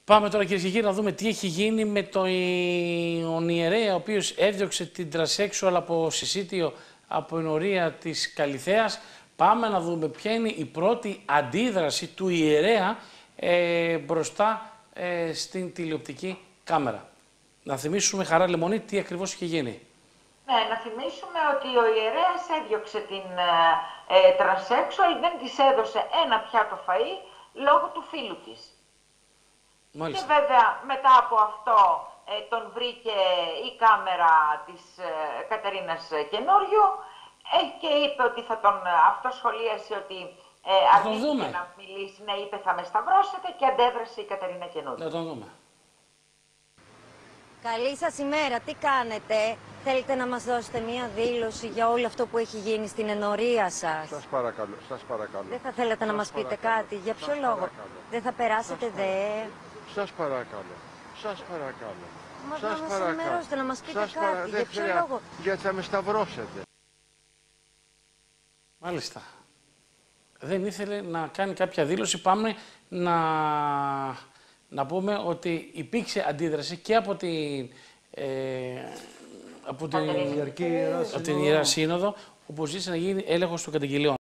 Πάμε τώρα, κυρίες και κύριοι, να δούμε τι έχει γίνει με τον ιερέα, ο οποίος έδιωξε την τρασέξουαλ από συσίτιο από ενορία της Καλιθέας. Πάμε να δούμε ποια είναι η πρώτη αντίδραση του ιερέα μπροστά στην τηλεοπτική κάμερα. Να θυμίσουμε, Χαρά Λεμονή, τι ακριβώς είχε γίνει. Ναι, να θυμίσουμε ότι ο ιερέας έδιωξε την τρανσέξουαλ, δεν της έδωσε ένα πιάτο φαΐ λόγω του φίλου της. Μάλιστα. Και βέβαια μετά από αυτό τον βρήκε η κάμερα της Κατερίνας Καινόριου και είπε ότι θα τον αυτοσχολίασε, ότι αρνήθηκε να μιλήσει, ναι, είπε θα με σταυρώσετε, και αντέδρασε η Κατερίνα Καινόριου. Να τον δούμε. Καλή σας ημέρα, τι κάνετε? Θέλετε να μας δώσετε μία δήλωση για όλο αυτό που έχει γίνει στην ενορία σας? Σας παρακαλώ, σας παρακαλώ. Δεν θα θέλετε να μας πείτε κάτι? Για ποιο λόγο? Δεν θα περάσετε Σας παρακαλώ, σας παρακαλώ. Μα να μας ενημερώσετε, να μας πείτε κάτι. Για ποιο λόγο? Γιατί θα με σταυρώσετε. Μάλιστα. Δεν ήθελε να κάνει κάποια δήλωση. Πάμε να πούμε ότι υπήρξε αντίδραση και από την Ιερά Σύνοδο, όπου ζήτησε να γίνει έλεγχος των καταγγελιών.